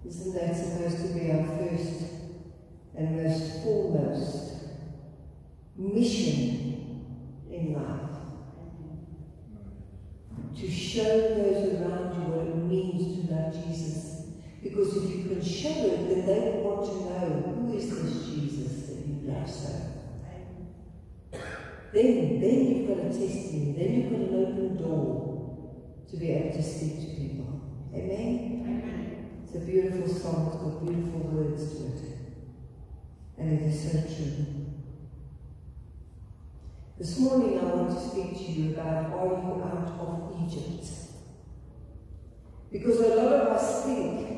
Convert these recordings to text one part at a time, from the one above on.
Isn't that supposed to be our first and most foremost mission in life? To show those around you what it means to love Jesus. Because if you can show it, then they will want to know, who is this Jesus that you love so? Then you've got a testimony, then you've got an open door to be able to speak to people. Amen? Amen. It's a beautiful song, it's got beautiful words to it. And it is so true. This morning I want to speak to you about, are you out of Egypt? Because a lot of us think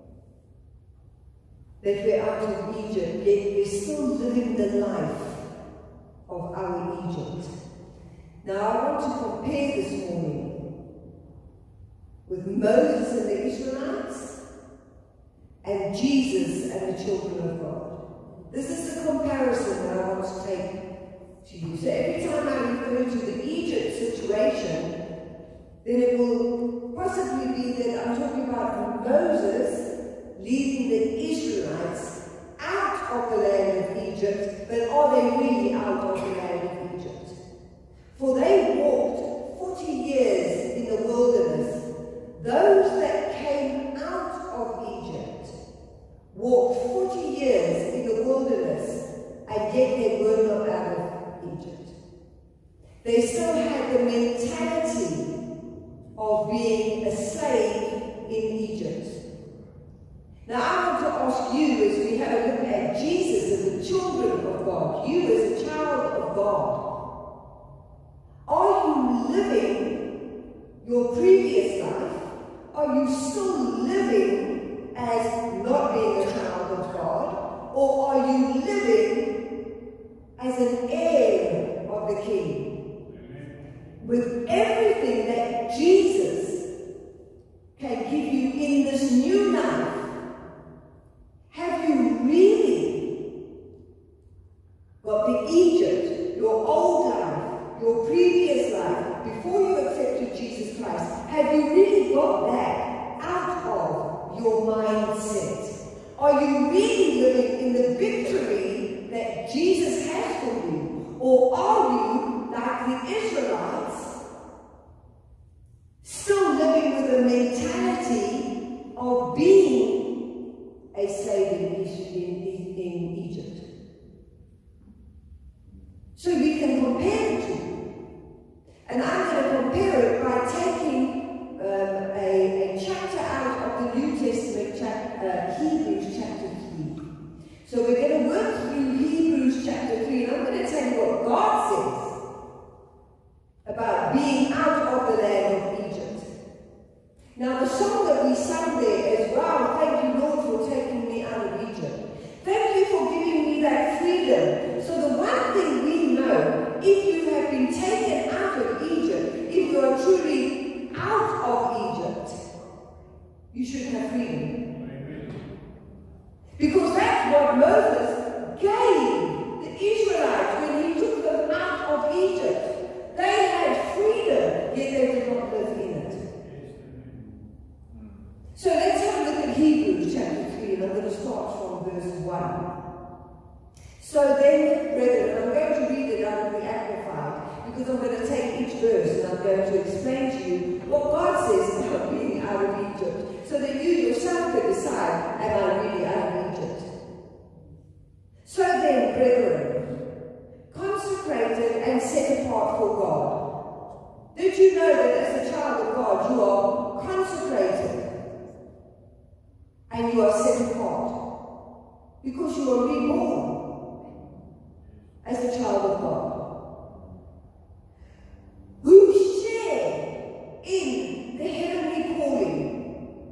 that we're out of Egypt, yet we're still living the life of our Egypt. Now I want to compare this morning with Moses and the Israelites and Jesus and the children of God. This is the comparison that I want to take to you. So every time I refer to the Egypt situation, then it will possibly be that I'm talking about Moses leading the Israelites out of the land of Egypt, but are they really out of the land of Egypt? For they walked 40 years in the wilderness. Those that came out of Egypt walked 40 years in the wilderness, and yet they were not out of Egypt. They still had the mentality of being a slave in Egypt. Now I want to ask you, as we have a look at Jesus and the children of God, you as a child of God, are you living your previous life? Are you still living as not being a child of God? Or are you living as an heir of the King? With everything that Jesus can give you in this new life, have you really got the Egypt, your old life, your previous life, before you accepted Jesus Christ, have you really got that out of your mindset? Are you really living in the victory that Jesus has for you? Or are you, like the Israelites, still living with a mentality of being a slave in Egypt? So we can compare the two. And I'm going to compare it by taking a chapter out of the New Testament, Hebrews chapter 3. So we're going to work through Hebrews chapter 3, and I'm going to tell you what God says about being out of the land of Egypt. Now the song that we sang there as well, thank you Lord for taking me out of Egypt. Thank you for giving me that freedom. So the one thing we know, if you have been taken out of Egypt, if you are truly out of Egypt, you should have freedom. Because that's what Moses gave the Israelites when he took them out of Egypt. They had freedom, yet they did not live in it. So let's have a look at Hebrews chapter 3, and I'm going to start from verse 1. So then, brethren, I'm going to read it out of the Amplified, because I'm going to take each verse and I'm going to explain to you what God says about being out of Egypt, so that you yourself can decide, am I really out of Egypt? So then, brethren, consecrated and set apart for God. Did you know that as a child of God, you are consecrated and you are set apart? Because you are reborn as a child of God, who share in the heavenly calling.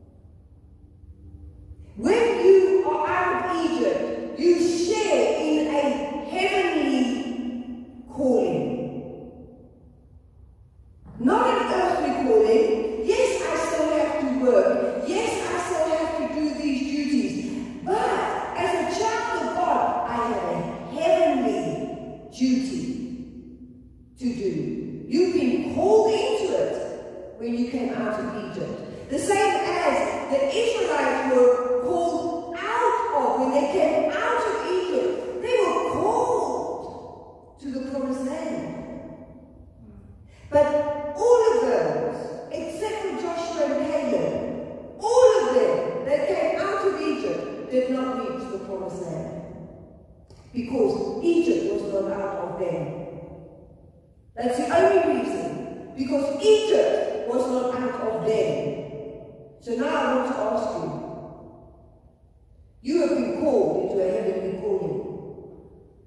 When you are out of Egypt, you share in a heavenly calling. Not an earthly calling. Yes, I still have to work. Yes, I still have to do these duties. But as a child of God, I have a heavenly duty to do. You've been called into it when you came out of Egypt. The same as the Israelites did not reach the promised land because Egypt was not out of them. That's the only reason, because Egypt was not out of them. So now I want to ask you, you have been called into a heavenly calling.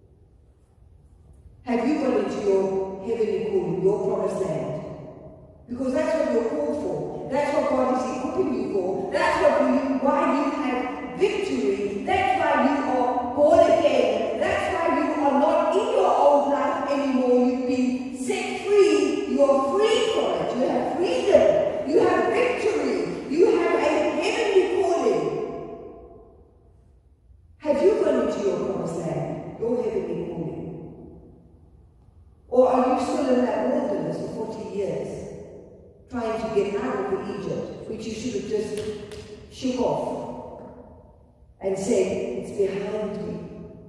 Have you gone into your heavenly calling, your promised land? Because that's what you're called for. That's what God is equipping you for. That's why you have victory. That's why you are born again. That's why you are not in your old life anymore. You've been set free. You are free from it. You have freedom. You have victory. You have a heavenly calling. Have you gone into your promised land, your heavenly calling? Or are you still in that wilderness for 40 years? Trying to get out of the Egypt, which you should have just shook off and said, it's behind me.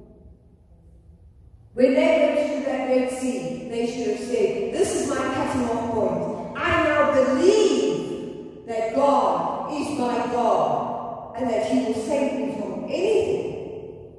When they went through that Red Sea, they should have said, this is my cutting off point. I now believe that God is my God and that He will save me from anything.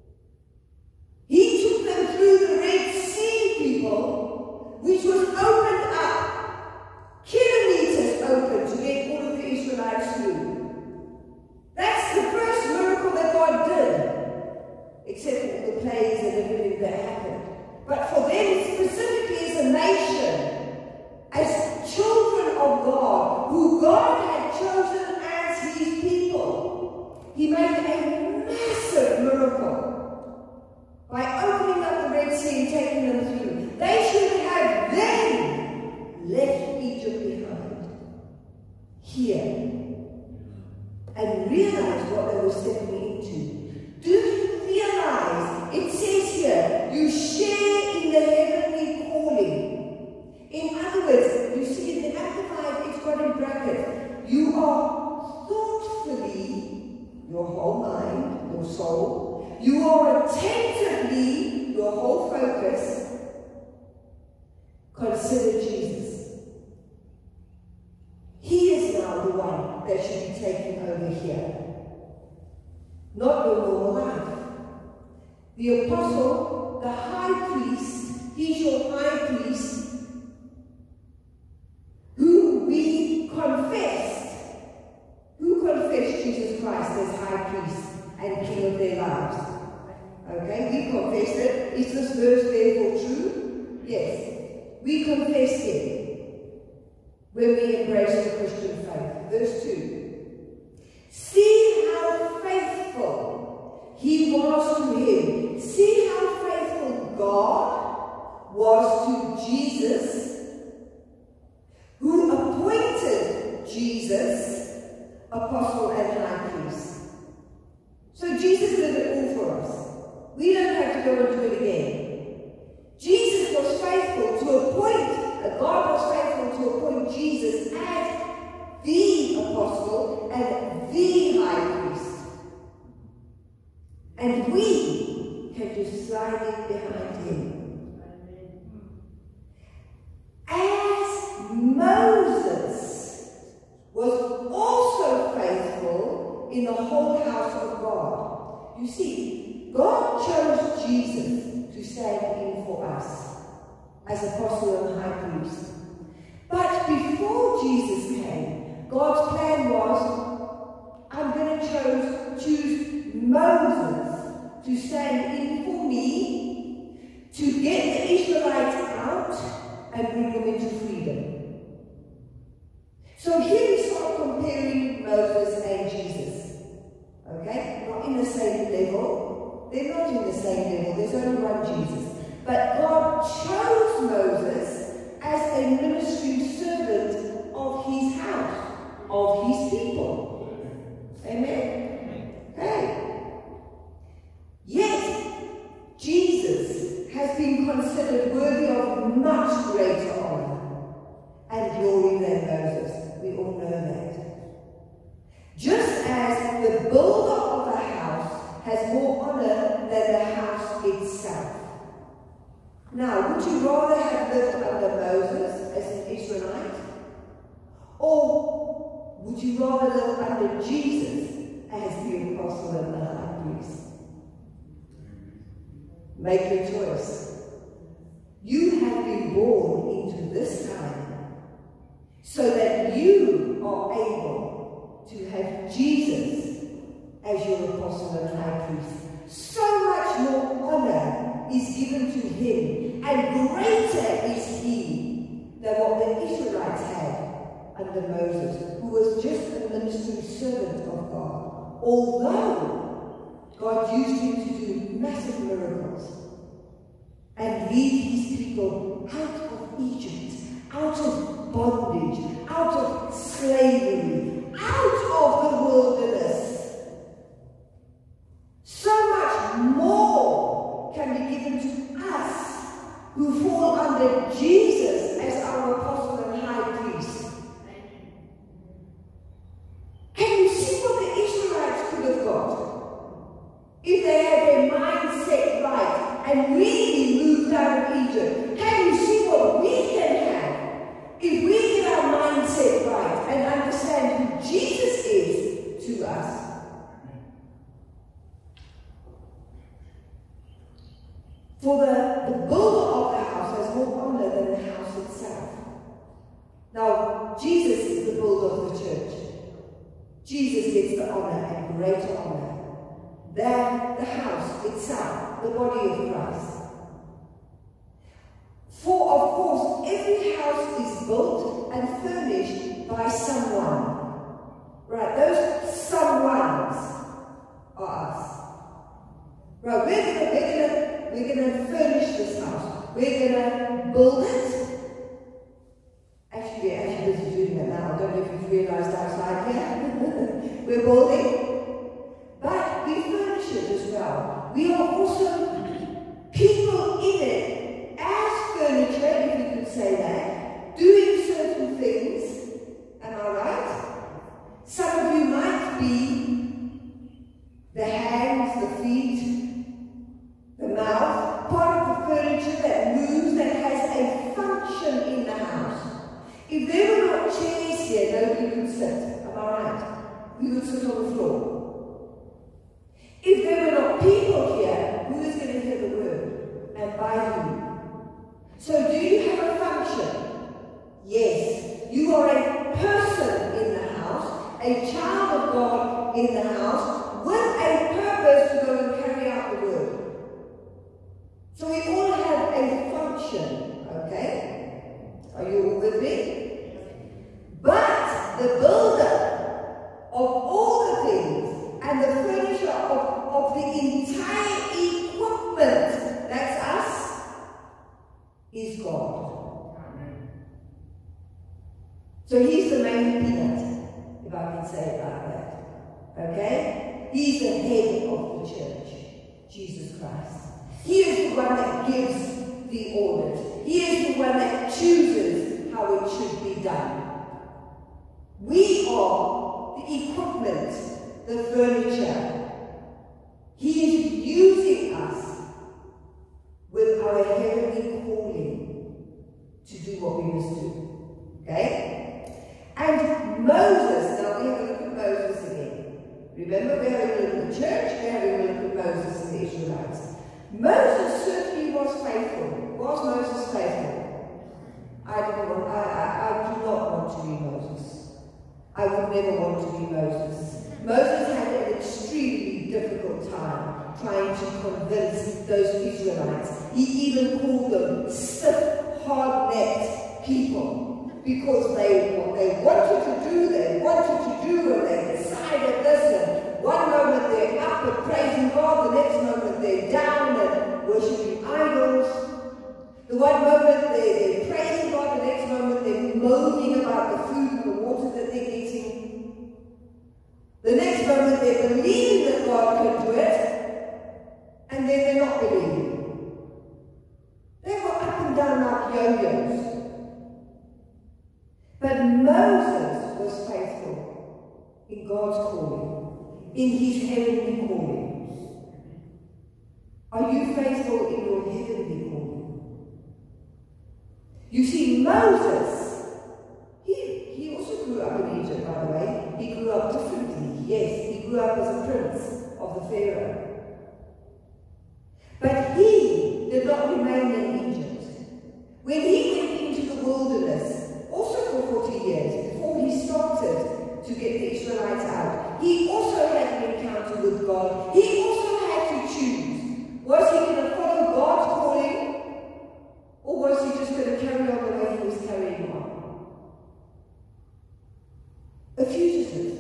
He took them through the Red Sea, people, which was opened up. Kilometers open to get all of the Israelites through. That's the first miracle that God did, except for all the plagues and everything that happened. But for them specifically as a nation, as children of God, who God had chosen as His people, He made a massive miracle by opening up the Red Sea and taking them through. They should have then left Egypt behind here and realize what they were stepping into. Do you realize? It says here, you share in the heavenly calling. In other words, you see in the Amplified, it's got in brackets. You are thoughtfully, your whole mind, your soul, you are attentively, your whole focus, consider Jesus. He is now the one that should be taken over here, not your normal life. The apostle, the high priest, he's your high priest, who we confessed. Who confessed Jesus Christ as high priest and king of their lives? Okay, we confessed it. Is this verse therefore true? Yes. We confess Him when we embrace the Christian faith. Verse 2. See how faithful He was to Him. See how faithful God was to Jesus, who appointed Jesus apostle and high priest. So Jesus did it all for us. We don't have to go and do it again. Jesus was faithful to appoint, God was faithful to appoint Jesus as the apostle and the high priest. And we can just slide in behind Him. As Moses was also faithful in the whole house of God. You see, God chose Jesus to stand in for us as apostle and high priest. But before Jesus came, God's plan was, I'm going to choose Moses to stand in for me, to get the Israelites out and bring them into freedom. So here we start comparing Moses and Jesus. Okay? Not in the same level. They're not in the same level. There's only one Jesus. But God chose Moses as a ministry servant of His house, of His people. Amen? Okay. Yet, Jesus has been considered worthy of much greater honor and glory than Moses. We all know that. Just as the builder of a house has more honor than the house itself. Now, would you rather have lived under Moses as an Israelite? Or would you rather live under Jesus as the apostle and the high Make your choice. You have been born into this time so that you are able to have Jesus as your apostle and high priest. So much more honor is given to him, and greater is he than what the Israelites had under Moses, who was just a ministering servant of God. Although God used him to do massive miracles and lead his people out of Egypt, out of bondage, out of slavery, out of the wilderness. So much more can be given to us who fall under Jesus as our apostle and high priest. Can you see what the Israelites could have got if they had their mindset right and really moved out of Egypt? Can you see what we can have if we get our mindset right and understand who Jesus is to us? For the builder of the house has more honor than the house itself. Now, Jesus is the builder of the church. Jesus gets the honor and greater honor than the house itself, the body of Christ. For, of course, every house is built and furnished by someone. Right, those someones are us. Right, we're gonna furnish this house. We're gonna build it. Actually, we're actually busy doing that now. I don't know if you've realized outside here. We're building. But we furnish it as well. We are also people in it as furniture, if you could say that, doing certain things. Am I right? Some of you might be the hands, the feet, the mouth, part of the furniture that moves, that has a function in the house. If there were not chairs here, nobody could sit. Am I right? We would sit on the floor. If there were not people here, who is going to hear the word? And by whom? So do you have a function? Yes. You are a person in the house, a child of God in the house, with a purpose to go and carry out the word. So we all have a function, okay? Are you all with me? But the builder of all the things and the furniture of the entire equipment, that's us, is God. So he's the main peanut, if I can say it like that. Okay? He's the head of the church, Jesus Christ. He is the one that gives the orders. He is the one that chooses how it should be done. We are the equipment, the furniture. He is using us with our heavenly calling to do what we must do. Okay? And Moses, now we're going to look at Moses again. Remember, we're having a look at the church, we're having a look at Moses and the Israelites. Moses certainly was faithful. Was Moses faithful? I do not want to be Moses. I would never want to be Moses. Moses had an extremely difficult time trying to convince those Israelites. He even called them stiff, hard-necked people because what they wanted to do, and they decided this, and one moment they're up and praising God, the next moment they're down and worshipping idols. The one moment they're praising God, the next moment they're moaning about the food and the water that they're eating. The next moment they're believing that God can do it, and then they're not believing. They were up and down like yo-yos. But Moses was faithful in God's calling, in his heavenly calling. Are you faithful in your heavenly calling? You see, Moses, he also grew up in Egypt, by the way. He grew up differently. Yes, he grew up as a prince of the Pharaoh. But he When he went into the wilderness, also for 40 years, before he started to get the Israelites out, he also had an encounter with God. He also had to choose. Was he going to follow God's calling, or was he just going to carry on the way he was carrying on? A fugitive.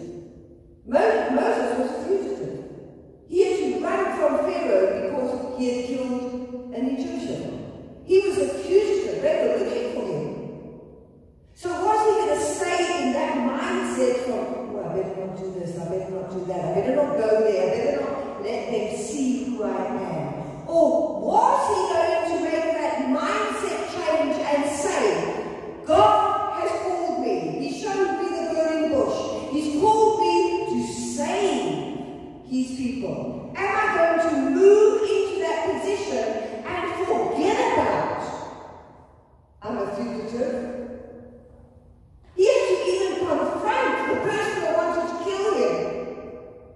Moses was a fugitive. He had to run from Pharaoh because he had killed an Egyptian. He was a fugitive. They were looking for him. So was he going to stay in that mindset from, oh, I better not do this, I better not do that, I better not go there, I better not let them see who I am? Or was he going to make that mindset change and say, God has called me, he showed me the burning bush, he's called me to save his people. Am I going to move into that position and forget about I'm a fugitive? He had to even confront the person that wanted to kill him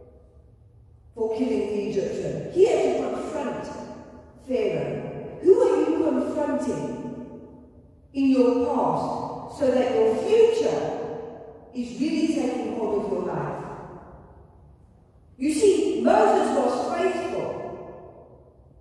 for killing the Egyptian. He had to confront Pharaoh. Who are you confronting in your past so that your future is really taking hold of your life? You see, Moses was faithful.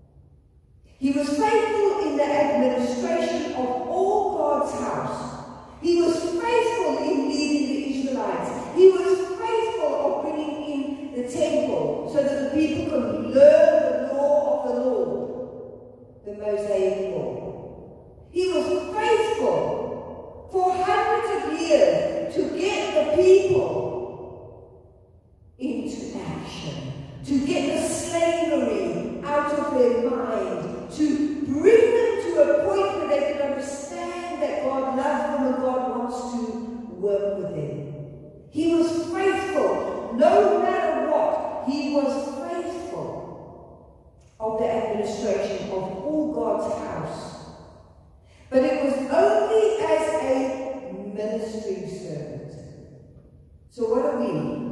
He was faithful in the administration of all God's house. He was faithful in leading the Israelites. He was faithful of bringing in the temple so that the people could learn the law of the Lord, the Mosaic law. He was faithful for hundreds of years to get the people into action, to get the slavery out of their mind, to bring them to a point where they can understand that God loves them and God wants to work with them. He was faithful, no matter what. He was faithful of the administration of all God's house. But it was only as a ministering servant. So what are we?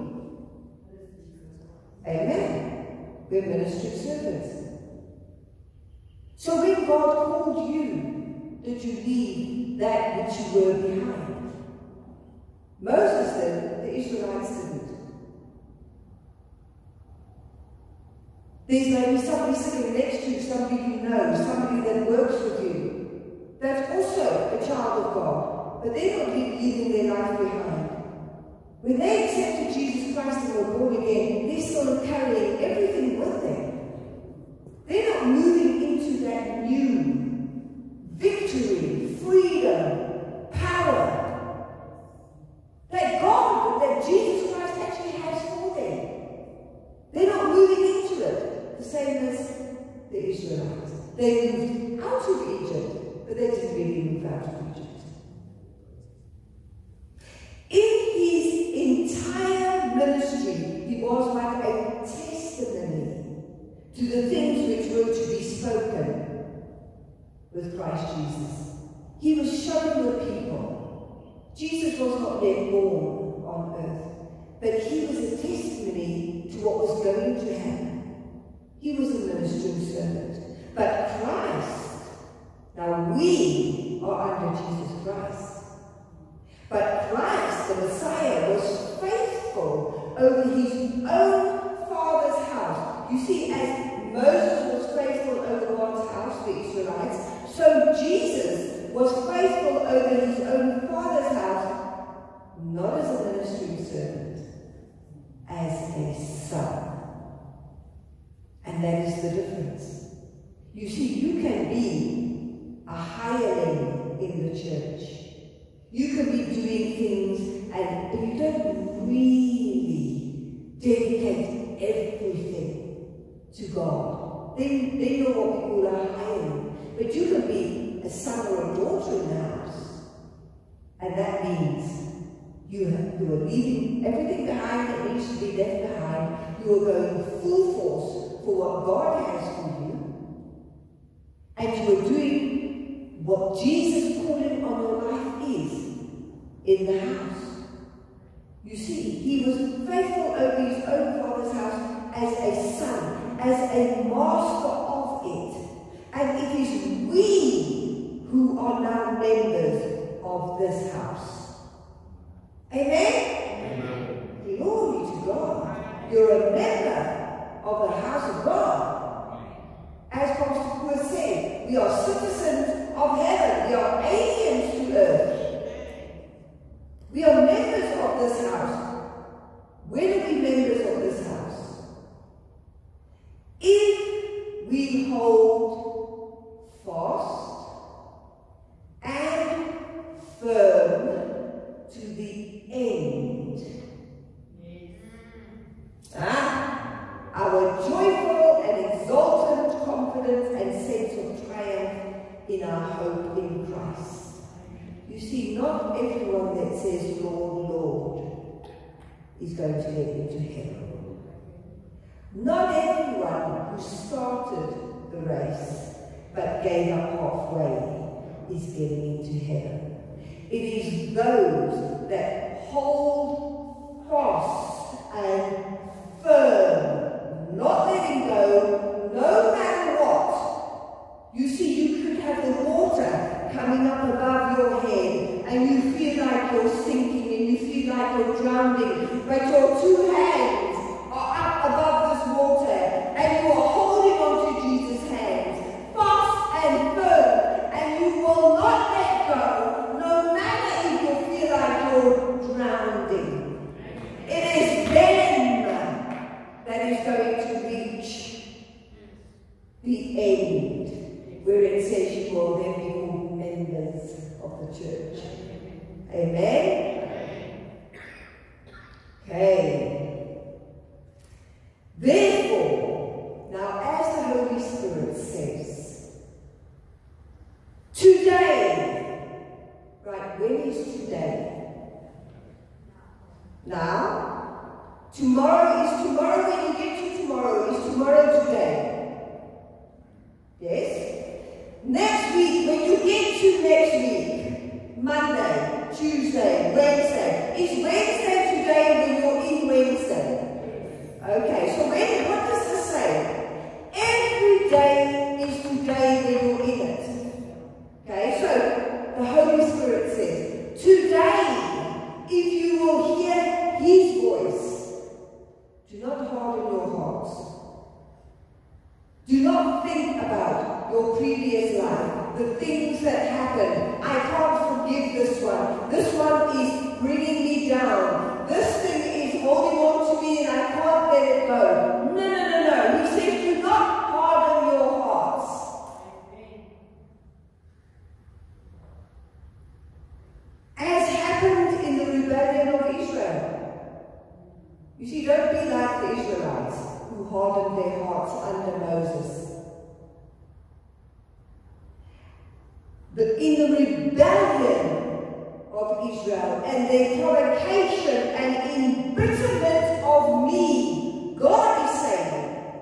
Amen. We're ministering servants. So when God called you, did you leave that which you were behind? Moses did, the Israelites didn't. There's maybe somebody sitting next to you, somebody you know, somebody that works with you, that's also a child of God, but they're not leaving their life behind. When they accepted Jesus Christ and were born again, they're still carrying everything with them. They're not moving into that new victory, freedom, power that God, that Jesus Christ actually has for them. They're not moving into it the same as the Israelites. They moved out of Egypt, but they didn't really move out of Egypt. In his entire ministry, he was like a testimony to the things which were to be spoken with Christ Jesus. He was showing the people. Jesus was not yet born on earth, but he was a testimony to what was going to happen. He was a ministering servant. But Christ, now we are under Jesus Christ. But Christ, the Messiah, was faithful over his own Father's house. You see, as Moses was faithful over God's house, the Israelites, so Jesus was faithful over his own Father's house, not as a ministering servant, as a son. And that is the difference. You see, you can be a hireling in the church. You can be doing things and you don't really dedicate everything to God. They know what we call a hireling. But you can be a son or a daughter in the house. And that means you are leaving everything behind that needs to be left behind. You are going full force for what God has for you. And you are doing what Jesus' calling on your life is in the house. You see, he was faithful over his own Father's house as a son, as a master of it. And it is we who are now of this house. Amen? Amen. Glory to God. You're a member of the house of God. As Pastor Kua said, we are citizens of heaven. We are aliens to earth. We are members of this house. When are we members of this house? If we hold fast and firm to the end. Our joyful and exultant confidence and sense of triumph in our hope in Christ. You see, not everyone that says, Lord, Lord, is going to get into heaven. Not everyone who started the race but gave up halfway is getting into heaven. It is those that hold fast and firm, not letting go, no matter what. You see, you could have the water coming up above your head and you feel like you're sinking and you feel like you're drowning, but your two hands are up above this water and you are holding on to Jesus' hands, fast and firm, and you will not let go, no matter if you feel like you're drowning. It is them that is going to reach the end, where it says you will then be called members of the church. Amen? Okay. Therefore, now as the Holy Spirit says, today, right, when is today? Now, tomorrow is tomorrow. When you get to tomorrow, is tomorrow today? Yes? Next week, when you get to next week, Monday, Tuesday, Wednesday, is Wednesday today when you're in Wednesday? Okay, so what does this say? Every day is today when you're in it. Okay, so the Holy Spirit says, today, if you will hear His voice, do not harden your hearts. Do not think about your previous life, the things that happened. I can't forgive this one. This one is bringing me down. This thing is holding on to me and I can't let it go. No. He says, do not harden your hearts. As happened in the rebellion of Israel. You see, don't be like the Israelites who hardened their hearts under Moses. In the rebellion of Israel and their provocation and embitterment of me, God is saying,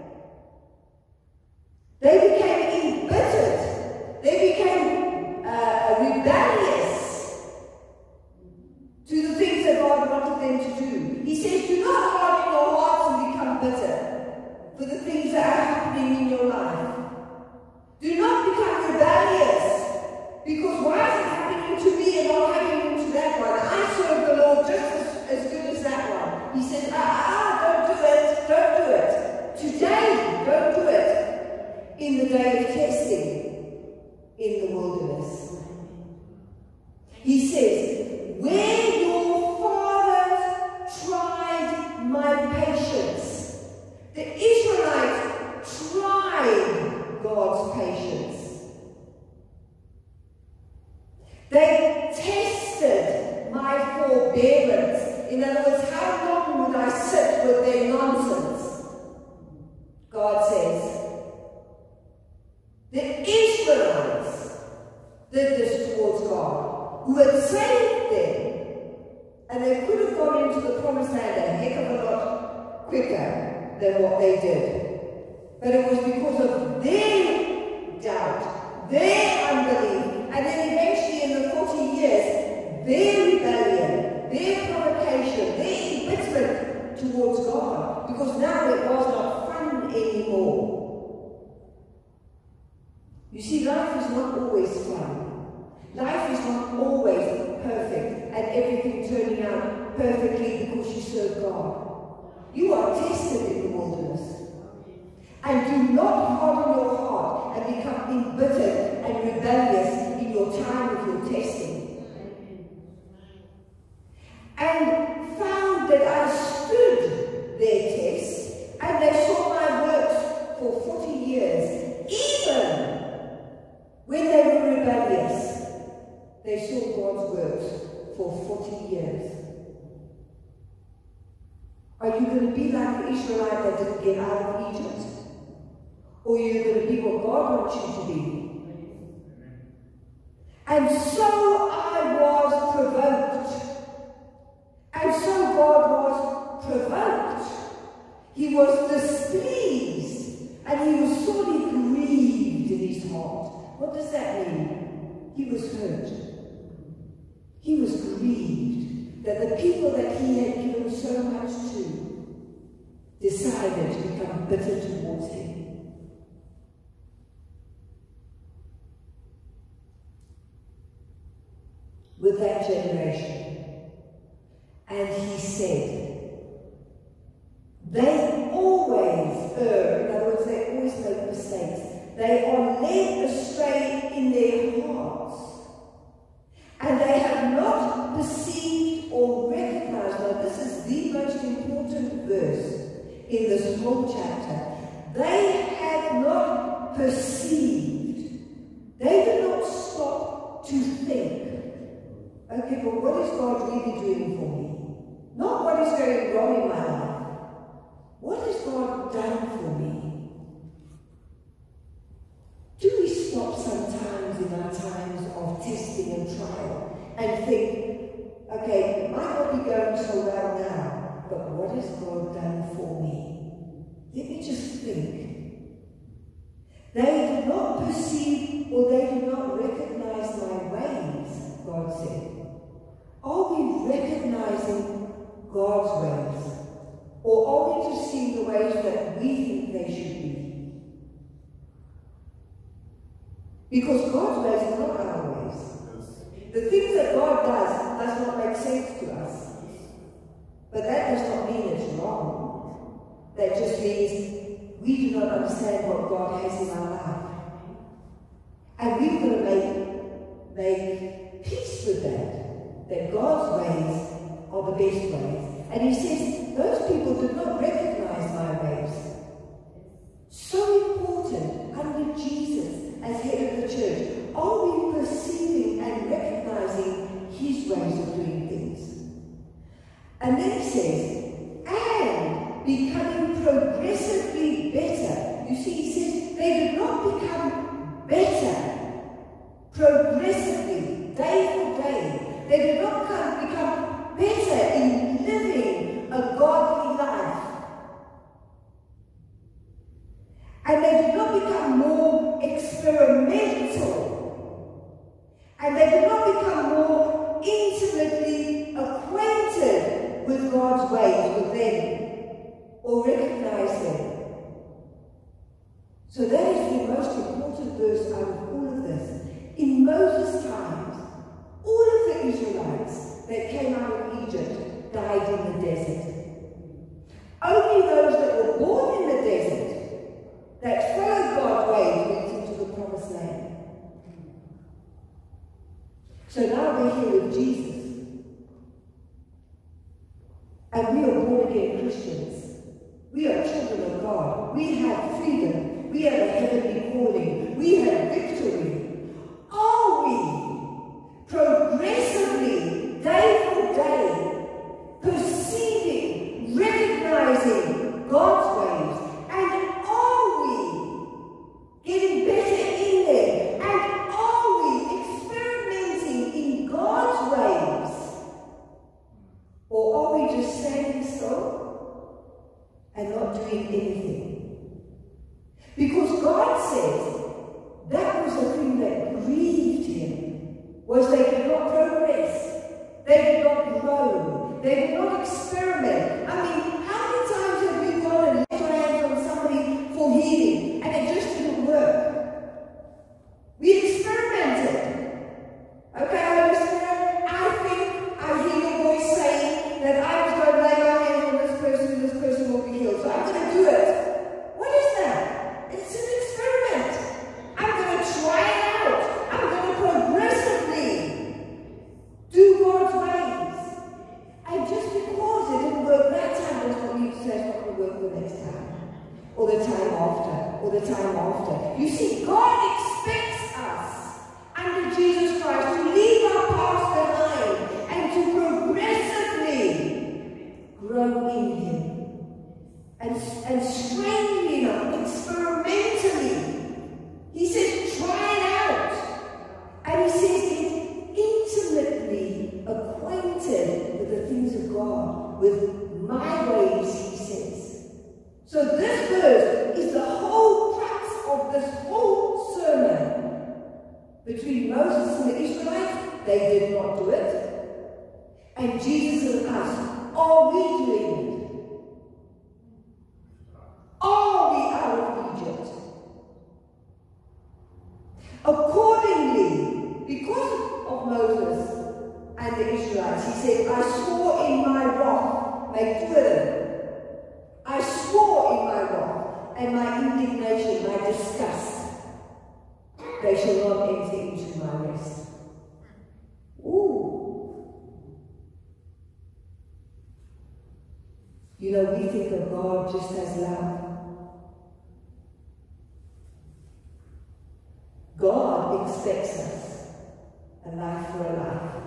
they became embittered. They became rebellious to the things that God wanted them to do. He says, do not harden your hearts and become bitter for the things that are happening in your life. Do not become rebellious, because why is it happening to me and not happening to that one? I serve the Lord just as good as that one. He said, don't do it. Today, don't do it. In the day of testing in the wilderness. He says, where your fathers tried my patience. The Israelites tried God's patience. They tested my forbearance. In other words, how long would I sit with their nonsense? God says, the Israelites did this towards God, who had saved them, and they could have gone into the promised land a heck of a lot quicker than what they did. But it was because of their doubt, their unbelief, and then eventually in the 40 years, their rebellion, their provocation, their embitterment towards God, because now it was not fun anymore. You see, life is not always fun. Life is not always serve God. You are tested in the wilderness. And do not harden your heart and become embittered and rebellious in your time of your testing. And found that I stood their test, and they saw my works for 40 years. Even when they were rebellious, they saw God's works for 40 years. Are you going to be like the Israelite that didn't get out of Egypt? Or are you going to be what God wants you to be? And so I was provoked. And so God was provoked. He was displeased. And he was sorely grieved in his heart. What does that mean? He was hurt. He was grieved that the people that he had given so much to decided to become bitter towards him. With that generation. And he said, they always err. In other words, they always make mistakes. They are led astray in their hearts. And they have not perceived or recognized. Now, this is the most important verse in this whole chapter. They have not perceived. They did not stop to think. Okay, but what is God really doing for me? Not what is going wrong in my life. What has God done for me? Do we stop sometimes in our times of testing and trial and think, okay, it might not be going so well now, but what has God done for me? Let me just think. They did not perceive or they did not recognize my ways, God said. Are we recognizing God's ways? Or are we just seeing the ways that we think they should be? Because God's ways are not our ways. The things that God does not make sense to us. But that does not mean it's wrong. That just means we do not understand what God has in our life. And we've got to make peace with that. That God's ways are the best ways. And he says, those people did not recognize my ways. So important under Jesus as head of the church. Are we perceiving and recognizing his ways of doing things? And then he says, and becoming progressively better. You see, he says, they did not become better progressively, day for day. They did not become better in living a godly life. And they did not become more experimental. And they did not become more intimately acquainted with God's ways with them or recognize them. So that is the most important verse out of all of this. In Moses' times, all of the Israelites that came out of Egypt died in the desert. Only those that were born in the desert, that followed God's ways, went into the promised land. So now we're here with Jesus. And we are born again Christians. We are children of God. We have freedom. We have a heavenly calling. We have victory. Are we progressively, day for day, perceiving, recognizing God's ways? And are we getting better in them? And are we experimenting in God's ways? Or are we just standing still and not doing anything? Because God says that was the thing that grieved him, was they did not progress, they did not grow, they did not experiment. I mean, how many times have you gone and laid your hands on somebody for healing and it just didn't work? We experimented. Okay, Holy Spirit, I think I hear your voice saying that I was going to lay my time, or the time after, or the time after. You see, God expects us under Jesus Christ to leave our past behind and to progressively grow in Him and strengthen Him experimentally. He says, try it out. And He says, get intimately acquainted with the things of God, with my ways, He says. So this verse is the whole crux of this whole sermon. Between Moses and the Israelites, they did not do it. And Jesus and us, are we doing it? Are we out of Egypt? Accordingly, because of Moses and the Israelites, He said, I swore in my wrath, make two of them. I swore in my wrath and my indignation, my disgust, they shall not enter into my rest. Ooh. You know, we think of God just as love. God expects us a life for a life.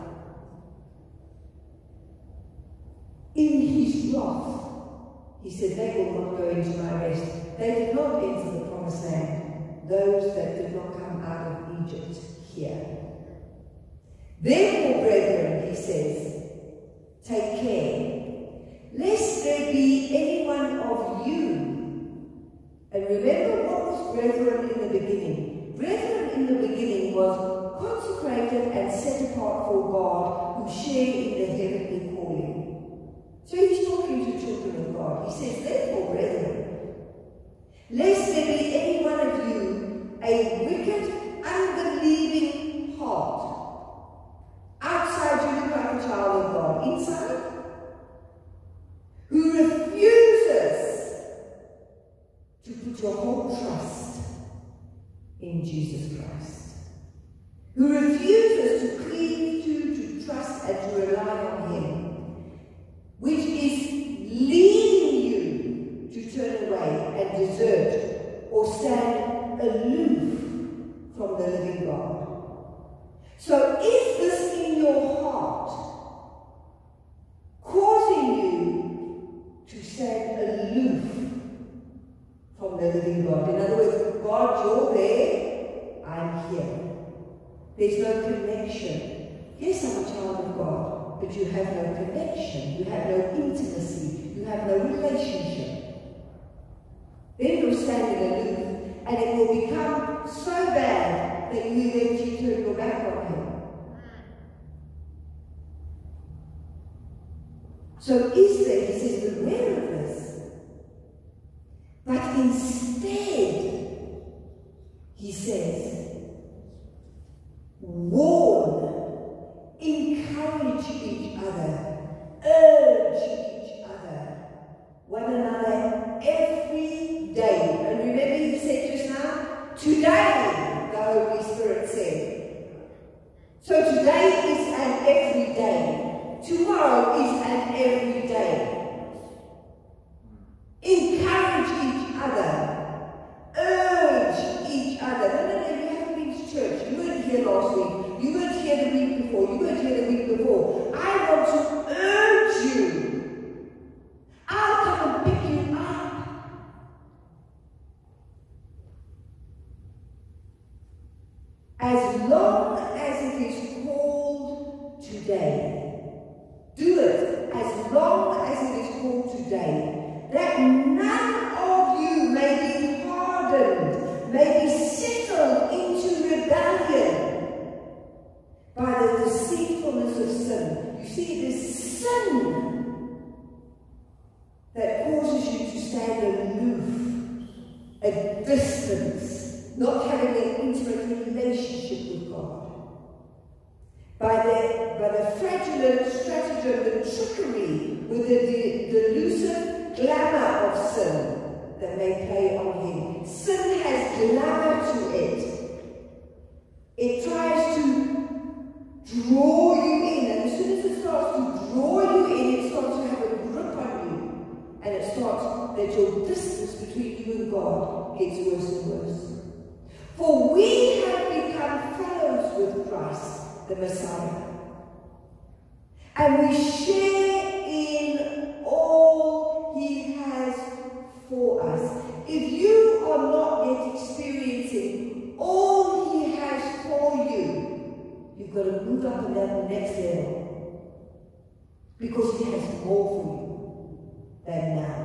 In His wrath, He said, they will not go into my rest. They did not enter the promised land, those that did not come out of Egypt here. Therefore, brethren, He says, take care, lest there be any one of you. And remember what was brethren in the beginning. Brethren in the beginning was consecrated and set apart for God, who share in the heavenly calling. So He's talking to children of God. He says, therefore, brethren, lest there be any one of you a wicked, unbelieving heart. Outside you look like a child of God. Inside, who refuses to put your whole trust in Jesus Christ, who refuses to cleave to trust and to rely on Him, which is leading you to turn away and desert or stand aloof from the living God. So is this in your heart causing you to stand aloof from the living God? In other words, God, you're there, I'm here. There's no connection. Yes, I'm a child of God, but you have no connection. You have no intimacy. You have no relationship. Then you're standing aloof, and it will become so bad that you eventually turn your back on Him. So is there, He says, beware of this. But instead, He says, warn, encourage each other, urge each other, one another every day. And remember He said just now, today, the Holy Spirit said. So today is an every day. Tomorrow is an every day. Encourage each other. Urge each other. No, you haven't been to church. You weren't here last week. You weren't here the week before. You weren't here the week before. I want to urge you. I'll come and pick you up. As long as it is called today. Do it as long as it is called today, that none of you may be hardened, may be settled into rebellion by the deceitfulness of sin. You see, it is sin that causes you to stand aloof, at distance, not having an intimate relationship with God. By the fraudulent stratagem, the trickery, with the delusive glamour of sin that may play on Him. Sin has glamour to it. It tries to draw you in, and as soon as it starts to draw you in, it starts to have a grip on you. And it starts that your distance distance between you and God gets worse and worse. For we have become fellows with Christ, the Messiah. And we share in all he has for us. If you are not yet experiencing all he has for you, you've got to move up and down the next level. Because he has more for you than now.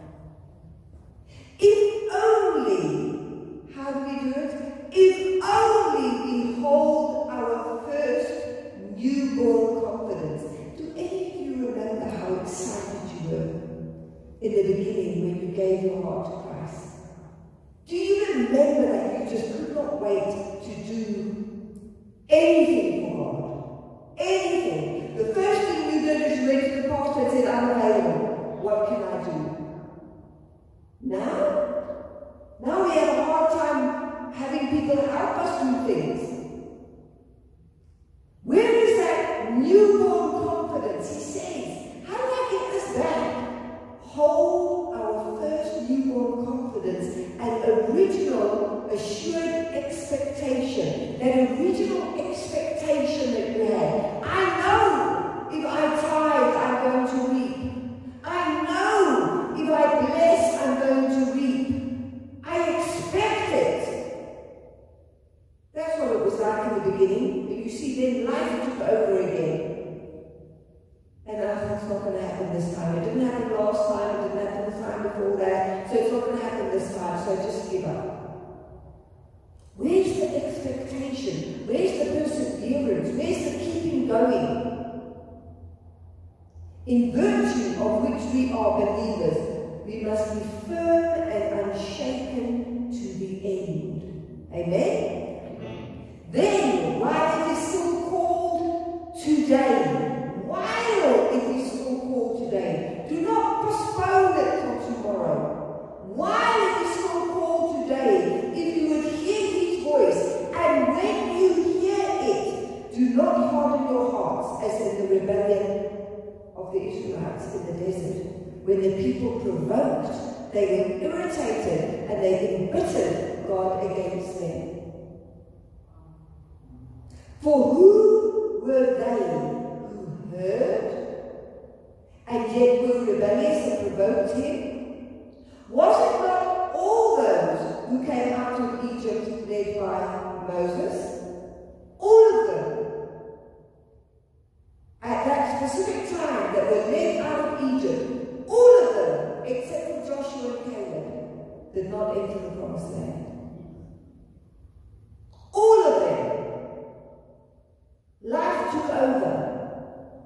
If only, how do we do it? If only we hold our first newborn confidence. Do any of you remember how excited you were in the beginning when you gave your heart to Christ? Do you remember that you just could not wait to do anything for God? Anything. The first thing you did is you went to the pastor and said, I'm available. What can I do? Now we have a hard time having people help us do things. Where is that newborn confidence? He says, how do I get this back? Hold our first newborn confidence and original assured expectation. That original expectation that you had. I know if I tithe, I'm going to reap. I know if I bless, I'm going to reap. I expect it. That's what it was like in the beginning. But you see, then life took over again. And I thought, it's not going to happen this time. It didn't happen last time. It didn't happen the time before that. So it's not going to happen this time. So just give up. Where's the expectation? Where's the perseverance? Where's the keeping going? In virtue of which we are believers, we must be firm and unshaken to the end. Amen? Then, while it is still called today, while it is still called today, do not postpone it till tomorrow. While it is still called today, if you would hear his voice, and when you hear it, do not harden your hearts as in the rebellion of the Israelites in the desert. When the people provoked, they were irritated and they embittered God against them. For who were they who heard and yet were rebellious and provoked him? Was it not all those who came out of Egypt led by Moses? All of them. At that specific time that were led out of Egypt, all of them, except for Joshua and Caleb, did not enter the promised land. All of them. Life took over.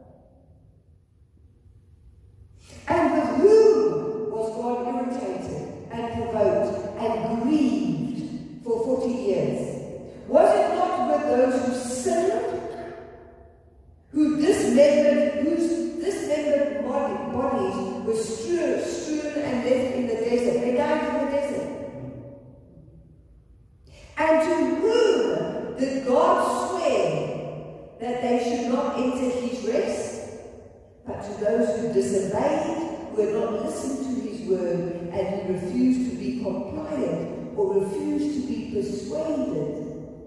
And with whom was God irritated and provoked and grieved for 40 years? Was it not with those who sinned, whose dismembered bodies were strewn and left in the desert? They died in the desert. And to whom did God swear that they should not enter his rest? But to those who disobeyed, who had not listened to his word, and who refused to be compliant or refused to be persuaded.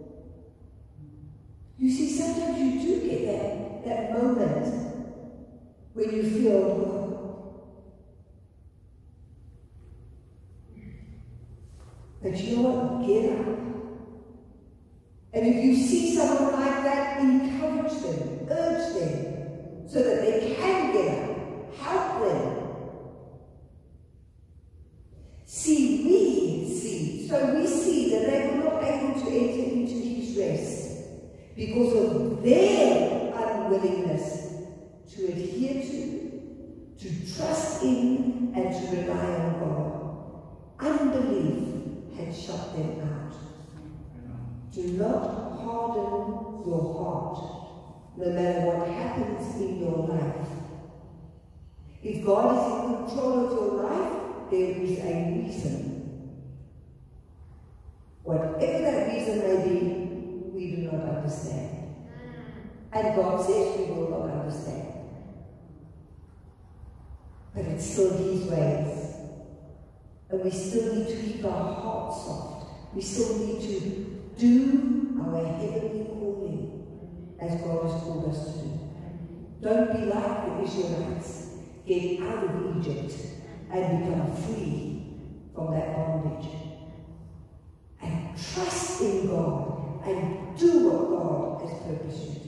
You see, sometimes you do get that moment when you feel, oh. But you know what? Get up. And if you see someone like that, encourage them, urge them, so that they can get up. Help them. So we see that they were not able to enter into his rest because of their unwillingness to adhere to trust in, and to rely on God. Unbelief had shut them out. Do not harden your heart, no matter what happens in your life. If God is in control of your life, there is a reason. Whatever that reason may be, we do not understand. And God says we will not understand. But it's still his ways. And we still need to keep our hearts soft. We still need to do our heavenly calling as God has called us to do. Don't be like the Israelites. Get out of Egypt and become free from that bondage. And trust in God and do what God has purposed you to do.